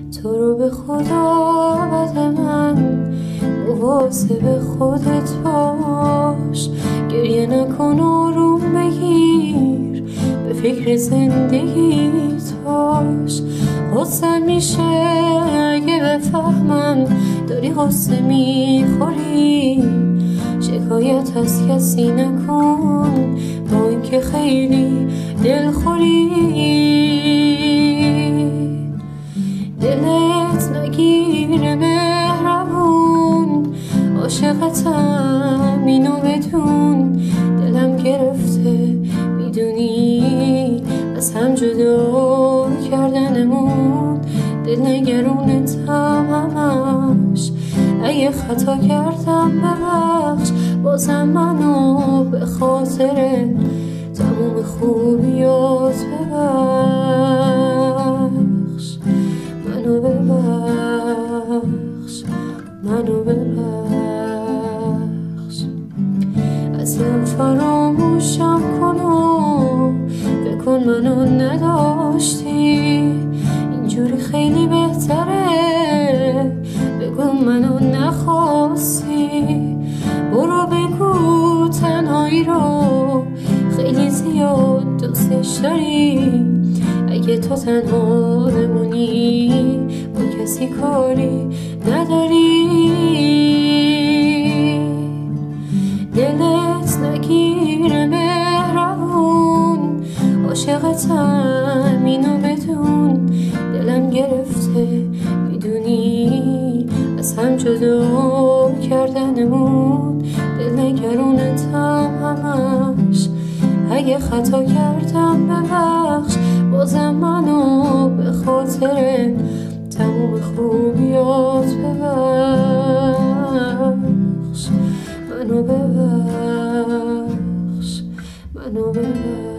تورو به خدا بده من، مواظب خودت باش. گریه نکن آروم بگیر، به فکر زندگیت باش. غصه میشه اگه بفهمم داری غصه میخوری. شکایت از کسی نکن با اینکه خیلی دلخوری. دلت نگیره مهربون، عاشقتم اینو بدون. دلم گرفته میدونی، از هم جدا کردنمون. دل نگرونتم همش، اگه خطا کردم ببخش. بازم منو به خاطر تموم خوبیات ببخش. منو ببخش، منو ببخش. اصلا فراموشم کن و بکن منو نداشتی. اینجوری خیلی بهتره، بگو منو نخواستی. برو بگو تنهایی رو خیلی زیاد دوستش داری. اگه تو تنها بمونی با کسی کاری نداری. دلت نگیره مهربون، عاشقتم اینو بدون. دلم گرفته میدونی، از هم جدا کردنمون. دل نگرونتم همش، اگه خطا کردم ببخش. بازم منو به خاطر تموم خوبیات ببخش. منو ببخش، منو ببخش.